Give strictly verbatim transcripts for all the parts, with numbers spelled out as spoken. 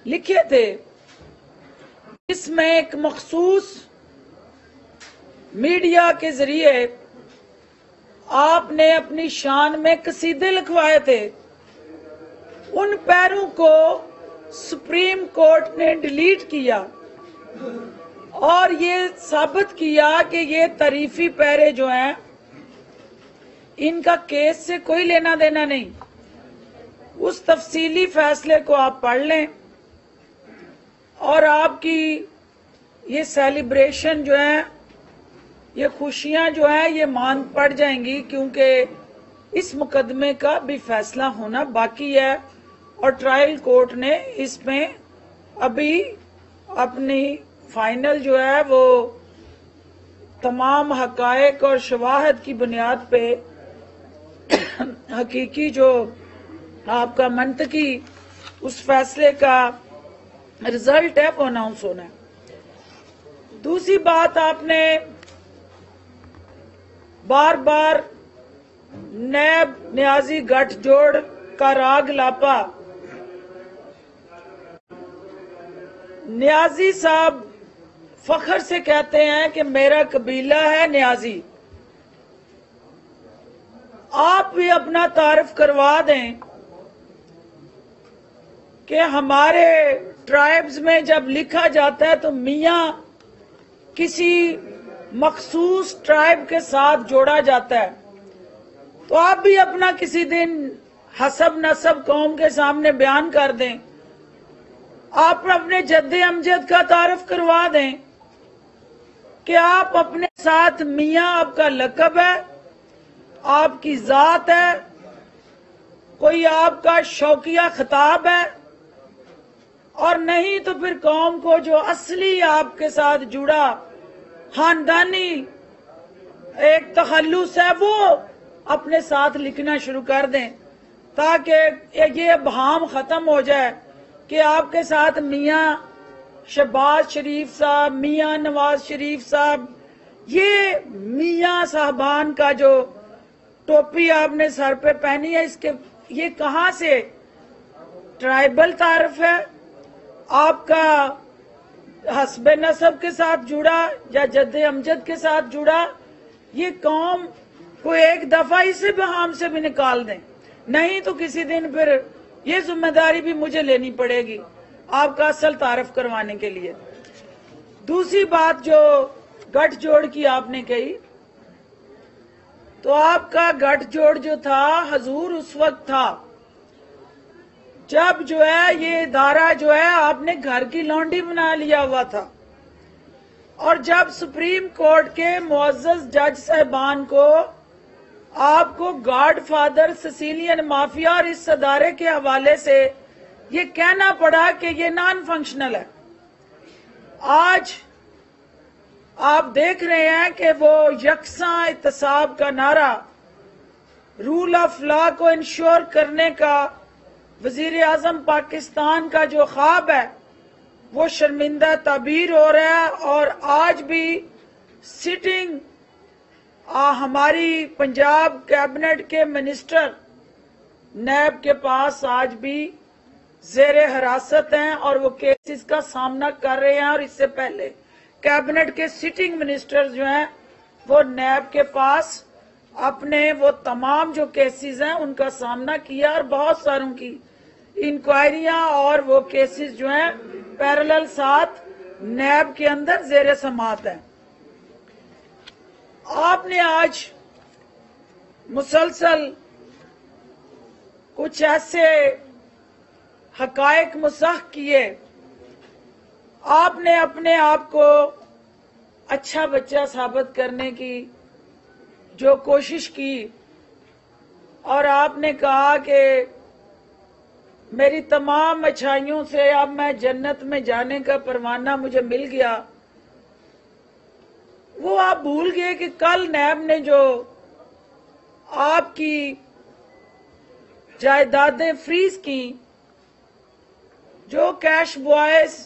लिखे थे, इसमें एक मखसूस मीडिया के जरिए आपने अपनी शान में कसीदे लिखवाए थे। उन पैरों को सुप्रीम कोर्ट ने डिलीट किया और ये साबित किया कि ये तारीफी पैरे जो हैं इनका केस से कोई लेना देना नहीं। उस तफसीली फैसले को आप पढ़ लें और आपकी ये सेलिब्रेशन जो है, ये खुशियां जो है, ये मान पड़ जाएंगी, क्योंकि इस मुकदमे का भी फैसला होना बाकी है और ट्रायल कोर्ट ने इसमें अभी अपनी फाइनल जो है वो तमाम हकायक और शवाहद की बुनियाद पे हकीकी जो आपका मंतकी उस फैसले का रिजल्ट है वो अनाउंस होना है। दूसरी बात, आपने बार बार नैब न्याजी गठजोड़ का राग लापा। न्याजी साहब फख्र से कहते हैं कि मेरा कबीला है न्याजी। आप भी अपना तारफ करवा दें कि हमारे ट्राइब्स में जब लिखा जाता है तो मियाँ किसी मखसूस ट्राइब के साथ जोड़ा जाता है, तो आप भी अपना किसी दिन हसब नसब कौम के सामने बयान कर दें। आप अपने जद्दे अमजद का तारफ करवा दें कि आप अपने साथ मियाँ आपका लकब है, आपकी जात है, कोई आपका शौकिया खिताब है, और नहीं तो फिर कौम को जो असली आपके साथ जुड़ा खानदानी एक तखल्लुस है वो अपने साथ लिखना शुरू कर दें, ताकि ये बहाम खत्म हो जाए कि आपके साथ मियाँ शहबाज शरीफ साहब, मियाँ नवाज शरीफ साहब, ये मियाँ साहबान का जो टोपी आपने सर पे पहनी है, इसके ये कहाँ से ट्राइबल तारफ है? आपका हस्बे नसब के साथ जुड़ा या जद्दे अमजद के साथ जुड़ा? ये कौम को एक दफा इसे बहाम से भी निकाल दें, नहीं तो किसी दिन फिर ये जिम्मेदारी भी मुझे लेनी पड़ेगी आपका असल तारफ करवाने के लिए। दूसरी बात जो गठजोड़ की आपने कही, तो आपका गठजोड़ जो था हजूर उस वक्त था जब जो है ये इदारा जो है आपने घर की लौंडी बना लिया हुआ था, और जब सुप्रीम कोर्ट के मुअज़्ज़ज़ जज साहबान को आपको गॉड फादर सिसिलियन माफिया और इस अदारे के हवाले से ये कहना पड़ा कि ये नॉन फंक्शनल है। आज आप देख रहे हैं कि वो यकसा इत्तेसाब का नारा, रूल ऑफ लॉ को इंश्योर करने का वजीर आजम पाकिस्तान का जो ख्वाब है वो शर्मिंदा ताबीर हो रहा है। और आज भी सिटिंग आ, हमारी पंजाब कैबिनेट के मिनिस्टर नैब के पास आज भी जेर हिरासत हैं और वो केसेस का सामना कर रहे हैं। और इससे पहले कैबिनेट के सिटिंग मिनिस्टर जो हैं वो नैब के पास अपने वो तमाम जो केसेस हैं उनका सामना किया, और बहुत सारों की इंक्वायरियां और वो केसेस जो हैं पैरेलल साथ नैब के अंदर जेर समात है। आपने आज मुसलसल कुछ ऐसे हकायक मुसह किए, आपने अपने आप को अच्छा बच्चा साबित करने की जो कोशिश की, और आपने कहा कि मेरी तमाम अच्छाइयों से अब मैं जन्नत में जाने का परवाना मुझे मिल गया। वो आप भूल गए कि कल नैब ने जो आपकी जायदादें फ्रीज की, जो कैश बॉयज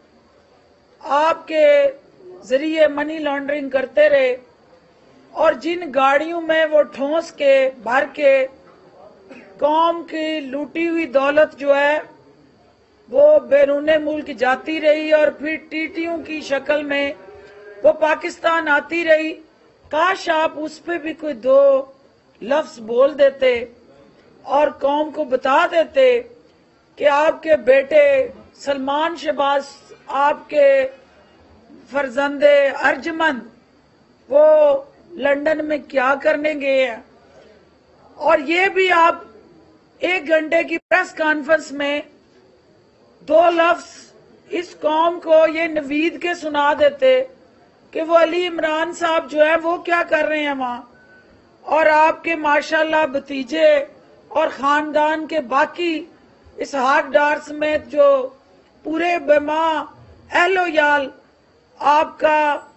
आपके जरिए मनी लॉन्ड्रिंग करते रहे, और जिन गाड़ियों में वो ठोंस के भर के कौम की लूटी हुई दौलत जो है वो बैरून मुल्क जाती रही और फिर टीटियों की शक्ल में वो पाकिस्तान आती रही। काश आप उस पे भी कोई दो लफ्ज बोल देते और कौम को बता देते कि आपके बेटे सलमान शहबाज, आपके फरजंदे अर्जमंद वो लंदन में क्या करने गए हैं। और ये भी आप एक घंटे की प्रेस कॉन्फ्रेंस में दो लफ्ज इस कौम को ये नवीद के सुना देते कि वो अली इमरान साहब जो है वो क्या कर रहे हैं वहां, और आपके माशाल्लाह भतीजे और खानदान के बाकी इसहाक डार समेत जो पूरे बेमा एहलो याल आपका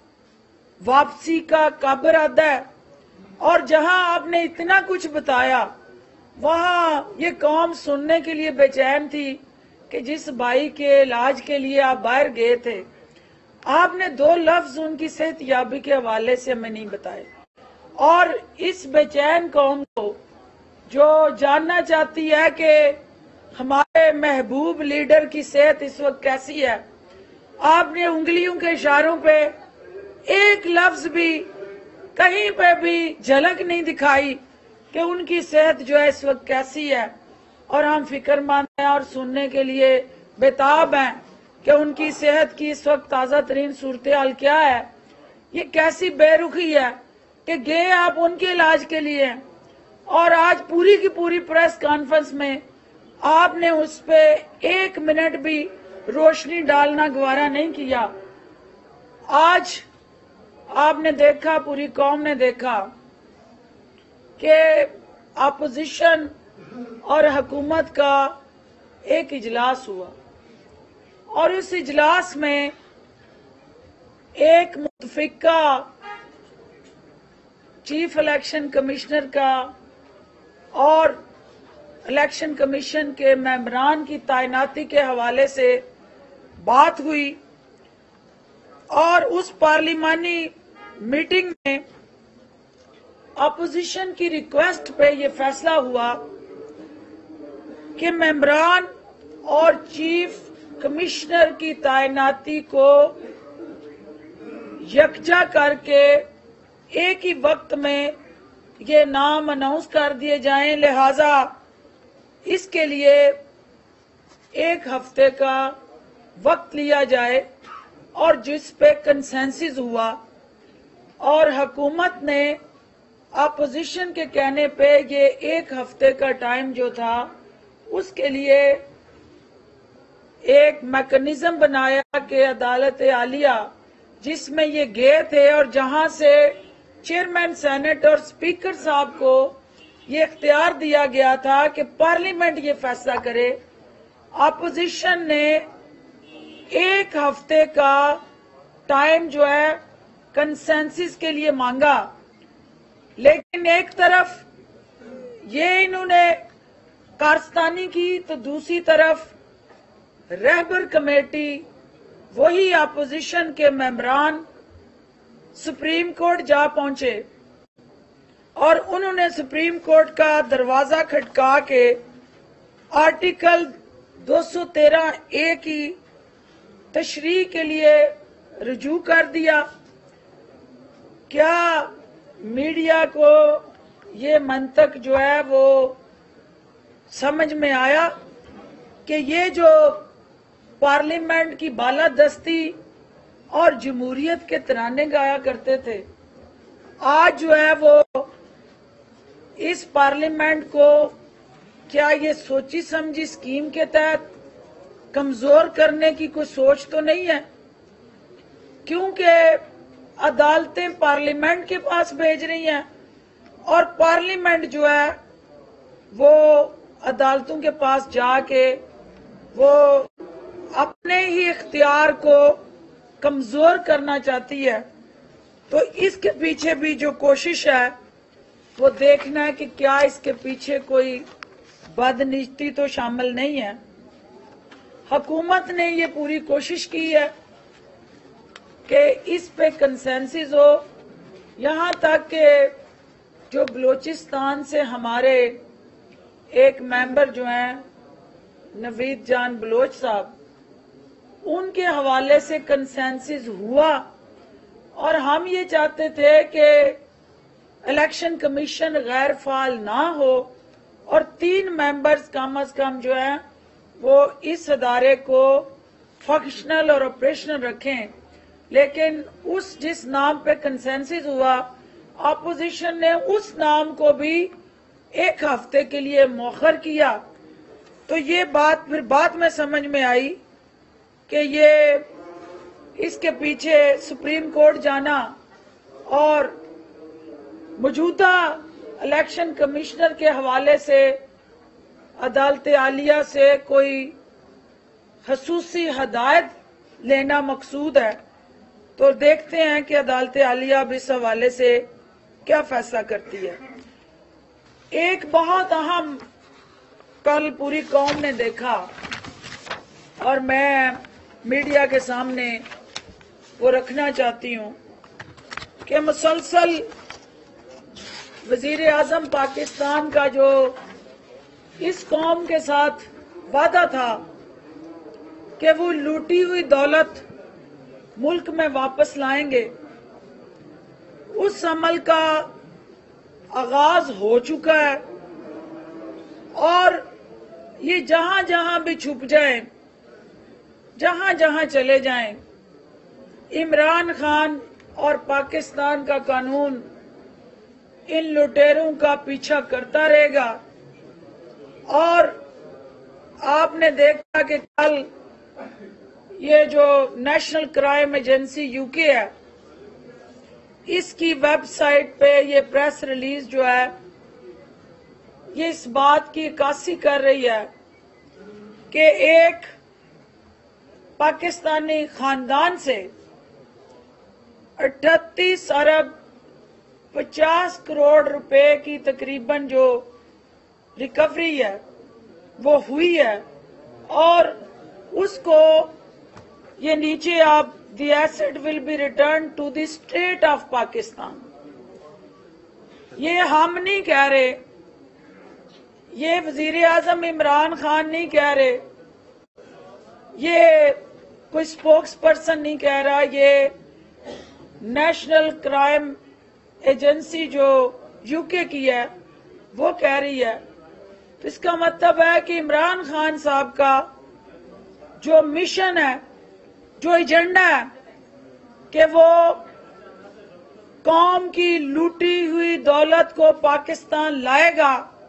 वापसी का कब इरादा है। और जहां आपने इतना कुछ बताया वहां ये कौम सुनने के लिए बेचैन थी कि जिस भाई के इलाज के लिए आप बाहर गए थे, आपने दो लफ्ज उनकी सेहतयाबी के हवाले से हमें नहीं बताए। और इस बेचैन कौम को जो जानना चाहती है कि हमारे महबूब लीडर की सेहत इस वक्त कैसी है, आपने उंगलियों के इशारों पे एक लफ्ज भी कहीं पे भी झलक नहीं दिखाई कि उनकी सेहत जो है इस वक्त कैसी है। और हम फिक्रमंद हैं और सुनने के लिए बेताब हैं कि उनकी सेहत की इस वक्त ताज़ा तरीन सूरत हाल क्या है। ये कैसी बेरुखी है कि गए आप उनके इलाज के लिए और आज पूरी की पूरी प्रेस कॉन्फ्रेंस में आपने उस पे एक मिनट भी रोशनी डालना गवारा नहीं किया। आज आपने देखा, पूरी कौम ने देखा कि अपोजिशन और हुकूमत का एक इजलास हुआ और उस इजलास में एक मुतफिका चीफ इलेक्शन कमिश्नर का और इलेक्शन कमीशन के मेंबरान की तैनाती के हवाले से बात हुई। और उस पार्लिमानी मीटिंग में अपोजिशन की रिक्वेस्ट पे ये फैसला हुआ कि मेंबरान और चीफ कमिश्नर की तैनाती को यकजा करके एक ही वक्त में ये नाम अनाउंस कर दिए जाएं। लिहाजा इसके लिए एक हफ्ते का वक्त लिया जाए और जिस पे कंसेंसस हुआ और हुकूमत ने अपोजिशन के कहने पे ये एक हफ्ते का टाइम जो था उसके लिए एक मैकेनिज्म बनाया कि अदालत आलिया जिसमें ये गए थे और जहां से चेयरमैन सेनेट और स्पीकर साहब को ये इख्तियार दिया गया था कि पार्लियामेंट ये फैसला करे। अपोजिशन ने एक हफ्ते का टाइम जो है कंसेंसस के लिए मांगा, लेकिन एक तरफ ये इन्होंने कारस्तानी की तो दूसरी तरफ रहबर कमेटी वही अपोजिशन के मेंबरान सुप्रीम कोर्ट जा पहुंचे और उन्होंने सुप्रीम कोर्ट का दरवाजा खटका के आर्टिकल दो सौ तेरह ए की तशरीह के लिए रुजू कर दिया। क्या मीडिया को ये मंतक जो है वो समझ में आया कि ये जो पार्लियामेंट की बालादस्ती और जमहूरियत के तराने गाया करते थे, आज जो है वो इस पार्लियामेंट को क्या ये सोची समझी स्कीम के तहत कमजोर करने की कोई सोच तो नहीं है, क्योंकि अदालतें पार्लियामेंट के पास भेज रही हैं और पार्लियामेंट जो है वो अदालतों के पास जाके वो अपने ही इख्तियार को कमजोर करना चाहती है। तो इसके पीछे भी जो कोशिश है वो देखना है कि क्या इसके पीछे कोई बदनीति तो शामिल नहीं है। हुकूमत ने ये पूरी कोशिश की है कि इस पे कंसेंसस हो, यहाँ तक कि जो बलूचिस्तान से हमारे एक मेंबर जो हैं नवीद जान बलोच साहब, उनके हवाले से कंसेंसस हुआ और हम ये चाहते थे कि इलेक्शन कमीशन गैर फाल ना हो और तीन मेंबर्स कम अज कम जो है वो इस अदारे को फंक्शनल और ऑपरेशनल रखें। लेकिन उस जिस नाम पे कंसेंसस हुआ, अपोजिशन ने उस नाम को भी एक हफ्ते के लिए मौखर किया। तो ये बात फिर बाद में समझ में आई कि ये इसके पीछे सुप्रीम कोर्ट जाना और मौजूदा इलेक्शन कमिश्नर के हवाले से अदालत आलिया से कोई खसूसी हदायत लेना मकसूद है। तो देखते हैं कि अदालत आलिया अब इस हवाले से क्या फैसला करती है। एक बहुत अहम कल पूरी कौम ने देखा और मैं मीडिया के सामने वो रखना चाहती हूँ कि मुसलसल वजीर आजम पाकिस्तान का जो इस कौम के साथ वादा था कि वो लूटी हुई दौलत मुल्क में वापस लाएंगे, उस अमल का आगाज हो चुका है और ये जहां जहां भी छुप जाए, जहां जहां चले जाएं, इमरान खान और पाकिस्तान का कानून इन लुटेरों का पीछा करता रहेगा। और आपने देखा कि कल ये जो नेशनल क्राइम एजेंसी यूके है, इसकी वेबसाइट पे ये प्रेस रिलीज जो है ये इस बात की अक्कासी कर रही है कि एक पाकिस्तानी खानदान से अठतीस अरब पचास करोड़ रुपए की तकरीबन जो रिकवरी है वो हुई है और उसको ये नीचे आप the asset will be return to the state of Pakistan. ये हम नहीं कह रहे, ये वजीर आजम इमरान खान नहीं कह रहे, ये कोई स्पोक्स पर्सन नहीं कह रहा, ये नेशनल क्राइम एजेंसी जो यूके की है वो कह रही है। तो इसका मतलब है कि इमरान खान साहब का जो मिशन है, जो एजेंडा है कि वो कौम की लूटी हुई दौलत को पाकिस्तान लाएगा।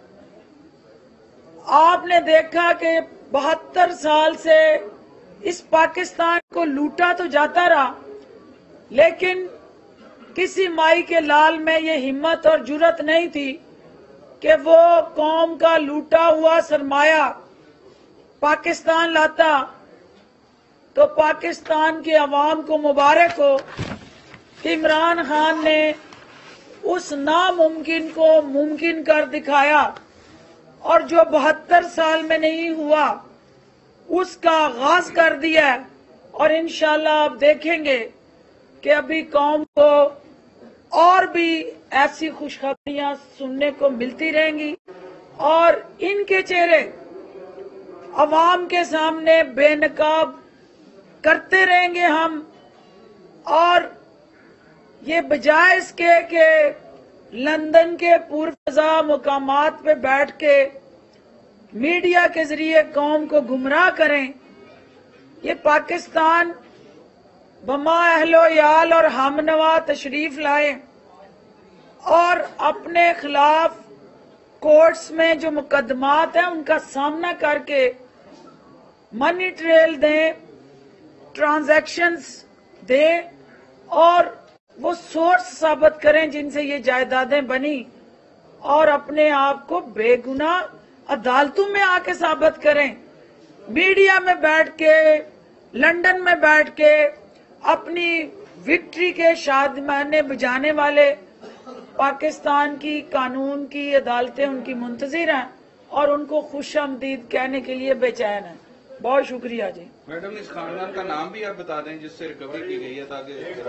आपने देखा कि बहत्तर साल से इस पाकिस्तान को लूटा तो जाता रहा, लेकिन किसी माई के लाल में ये हिम्मत और जुर्रत नहीं थी कि वो कौम का लूटा हुआ सरमाया पाकिस्तान लाता। तो पाकिस्तान के अवाम को मुबारक हो कि इमरान खान ने उस नामुमकिन को मुमकिन कर दिखाया और जो बहत्तर साल में नहीं हुआ उसका आगाज कर दिया। और इंशाल्लाह आप देखेंगे कि अभी कौम को और भी ऐसी खुशखबरियां सुनने को मिलती रहेंगी और इनके चेहरे अवाम के सामने बेनकाब करते रहेंगे हम। और ये बजाय इसके कि लंदन के पुरफजा मुकामात पे बैठ के मीडिया के जरिए कौम को गुमराह करें, ये पाकिस्तान बमा अहलो याल और हमनवा तशरीफ लाए और अपने खिलाफ कोर्ट्स में जो मुकदमात हैं उनका सामना करके मनी ट्रेल दें, ट्रांजैक्शंस दें और वो सोर्स साबित करें जिनसे ये जायदादें बनी और अपने आप को बेगुनाह अदालतों में आके साबित करें। मीडिया में बैठ के, लंदन में बैठ के अपनी विक्ट्री के शादमाने बजाने वाले पाकिस्तान की कानून की अदालतें उनकी मुंतजिर हैं और उनको खुशामदीद कहने के लिए बेचैन है। बहुत शुक्रिया जी। मैडम, इस खानदान का नाम भी आप बता दें जिससे रिकवरी की गई है ताकि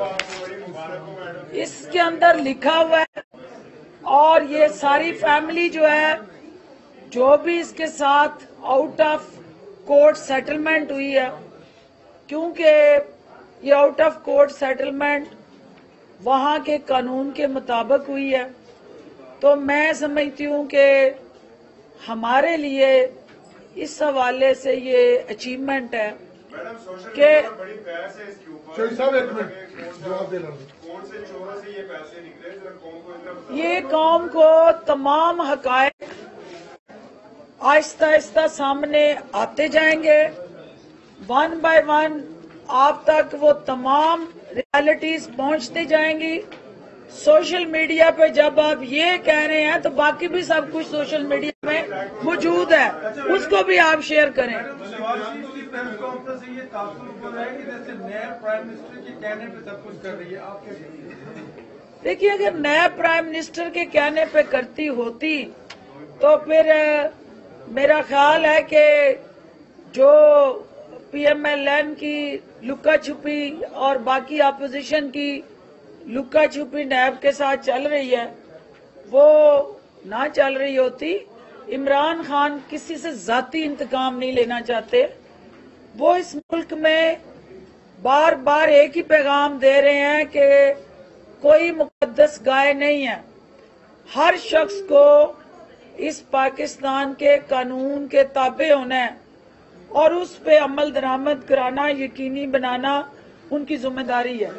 इसके अंदर लिखा हुआ है और ये सारी फैमिली जो है, जो भी इसके साथ आउट ऑफ कोर्ट सेटलमेंट हुई है, क्योंकि ये आउट ऑफ कोर्ट सेटलमेंट वहां के कानून के मुताबिक हुई है, तो मैं समझती हूँ कि हमारे लिए इस हवाले से ये अचीवमेंट है कि ये कौम को तमाम हकायक आहिस्ता आहिस्ता सामने आते जाएंगे, वन बाय वन आप तक वो तमाम रियलिटीज पहुंचती जाएंगी। सोशल मीडिया पे जब आप ये कह रहे हैं तो बाकी भी सब कुछ सोशल मीडिया में मौजूद है, उसको भी आप शेयर करें। देखिए, अगर नया प्राइम मिनिस्टर के कहने पे करती होती तो फिर मेरा ख्याल है कि जो पीएमएलएन की लुका छुपी और बाकी अपोजिशन की लुका छुपी नैब के साथ चल रही है वो ना चल रही होती। इमरान खान किसी से जाती इंतकाम नहीं लेना चाहते, वो इस मुल्क में बार बार एक ही पैगाम दे रहे हैं कि कोई मुकद्दस गाय नहीं है, हर शख्स को इस पाकिस्तान के कानून के ताबे होना है और उस पे अमल दरामद कराना, यकीनी बनाना उनकी जिम्मेदारी है।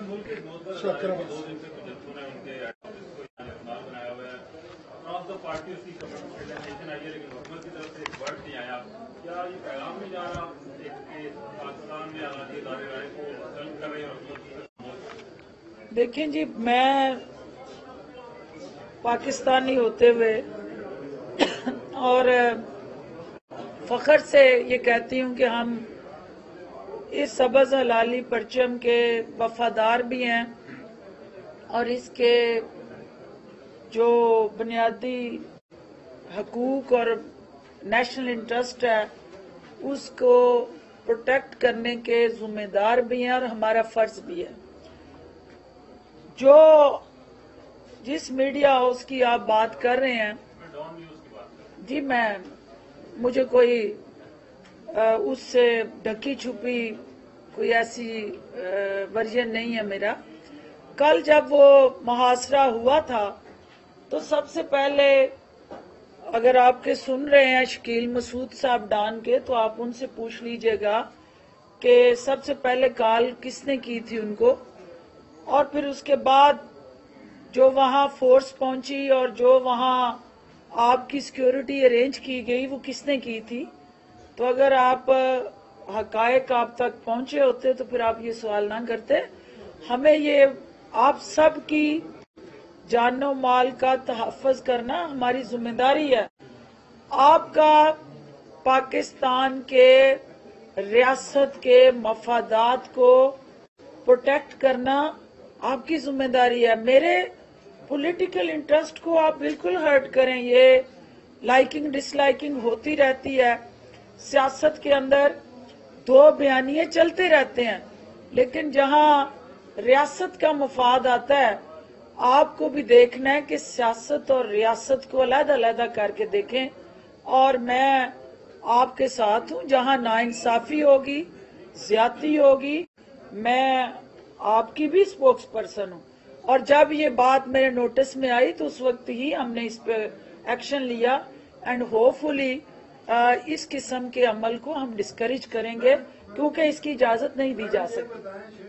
देखें जी, मैं पाकिस्तानी होते हुए और फख्र से ये कहती हूँ कि हम इस सबज हलाली परचम के वफादार भी हैं और इसके जो बुनियादी हकूक और नेशनल इंटरेस्ट है उसको प्रोटेक्ट करने के जिम्मेदार भी हैं और हमारा फर्ज भी है। जो जिस मीडिया हाउस की आप बात कर रहे हैं जी, मैं मुझे कोई आ, उससे ढकी छुपी कोई ऐसी वर्जन नहीं है मेरा। कल जब वो मुहासरा हुआ था तो सबसे पहले, अगर आपके सुन रहे हैं शकील मसूद साहब डान के, तो आप उनसे पूछ लीजिएगा कि सबसे पहले कॉल किसने की थी उनको, और फिर उसके बाद जो वहां फोर्स पहुंची और जो वहां आपकी सिक्योरिटी अरेंज की गई वो किसने की थी। तो अगर आप हकायक आप तक पहुंचे होते तो फिर आप ये सवाल ना करते। हमें ये आप सब की जानो माल का तहफ़्फ़ुज़ करना हमारी जिम्मेदारी है। आपका पाकिस्तान के रियासत के मफादात को प्रोटेक्ट करना आपकी जिम्मेदारी है। मेरे पॉलिटिकल इंटरेस्ट को आप बिल्कुल हर्ट करें, ये लाइकिंग डिसलाइकिंग होती रहती है। सियासत के अंदर दो बयानिए चलते रहते हैं, लेकिन जहां रियासत का मफाद आता है आपको भी देखना है कि सियासत और रियासत को अलग अलग करके देखें। और मैं आपके साथ हूं, जहां नाइंसाफी होगी, ज्यादती होगी, मैं आपकी भी स्पोक्स पर्सन हूं। और जब ये बात मेरे नोटिस में आई तो उस वक्त ही हमने इस पे एक्शन लिया एंड होपफुली इस किस्म के अमल को हम डिस्करेज करेंगे, क्योंकि इसकी इजाजत नहीं दी जा सकती।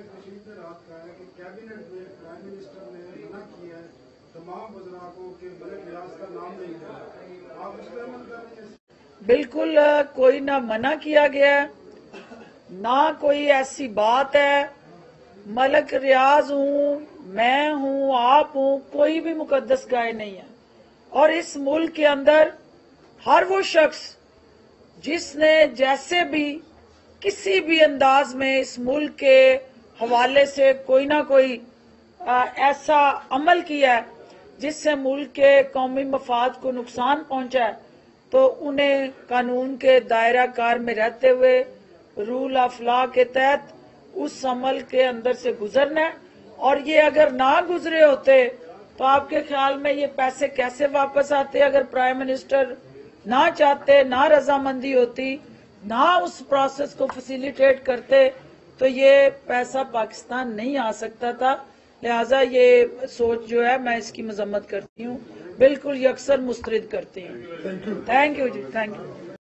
बिल्कुल कोई ना मना किया गया, ना कोई ऐसी बात है। मलक रियाज हूँ, मैं हूँ, आप हूँ, कोई भी मुकद्दस गाय नहीं है। और इस मुल्क के अंदर हर वो शख्स जिसने जैसे भी किसी भी अंदाज में इस मुल्क के हवाले से कोई ना कोई आ, ऐसा अमल किया है जिससे मुल्क के कौमी मफाद को नुकसान पहुंचा है, तो उन्हें कानून के दायरा कार में रहते हुए रूल ऑफ लॉ के तहत उस अमल के अंदर से गुजरना है। और ये अगर ना गुजरे होते तो आपके ख्याल में ये पैसे कैसे वापस आते? अगर प्राइम मिनिस्टर ना चाहते, ना रजामंदी होती, ना उस प्रोसेस को फैसिलिटेट करते तो ये पैसा पाकिस्तान नहीं आ सकता था। लिहाजा ये सोच जो है मैं इसकी मजम्मत करती हूँ, बिल्कुल यकसर मुस्तरद करती हूँ। थैंक यू जी, थैंक यू।